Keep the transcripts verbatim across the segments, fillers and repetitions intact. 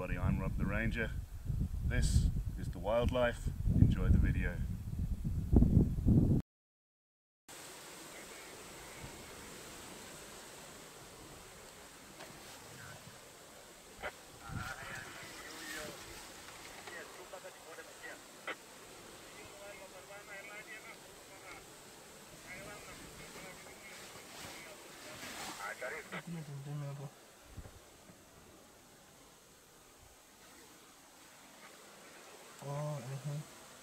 everybody, I'm Rob the Ranger. This is the wildlife. Enjoy the video. Oh, uh-huh.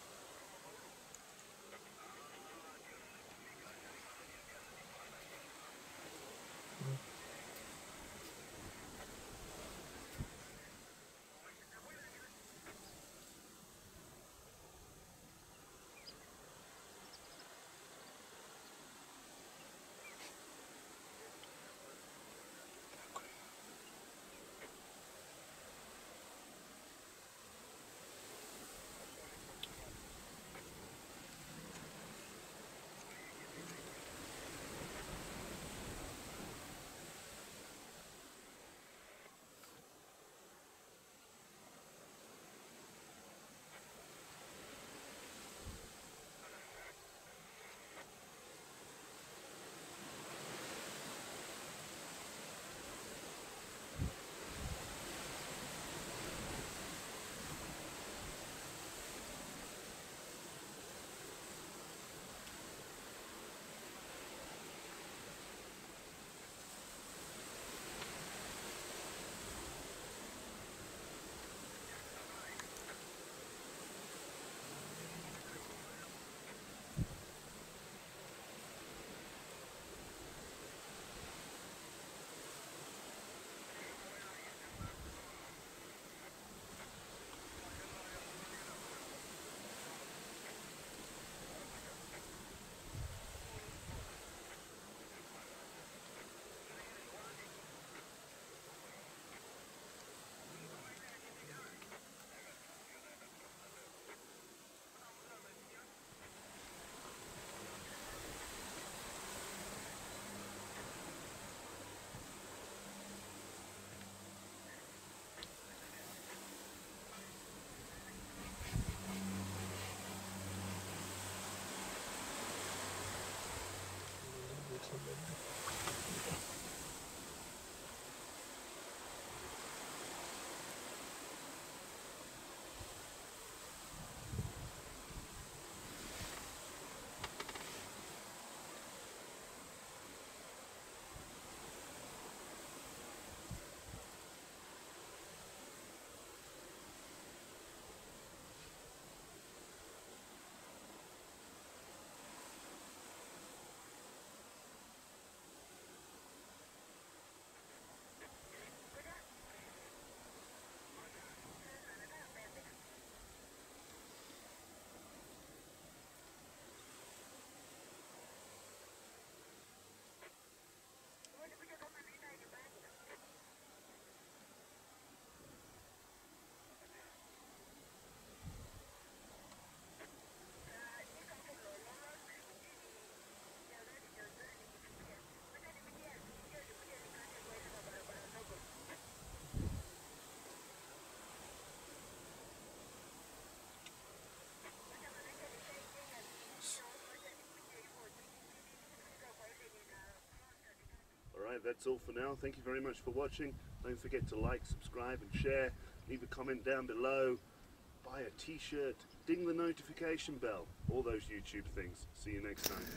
Alright, that's all for now. Thank you very much for watching. Don't forget to like, subscribe and share. Leave a comment down below. Buy a t-shirt. Ding the notification bell. All those YouTube things. See you next time.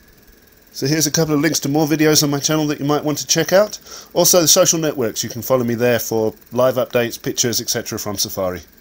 So here's a couple of links to more videos on my channel that you might want to check out. Also the social networks. You can follow me there for live updates, pictures, et cetera from Safari.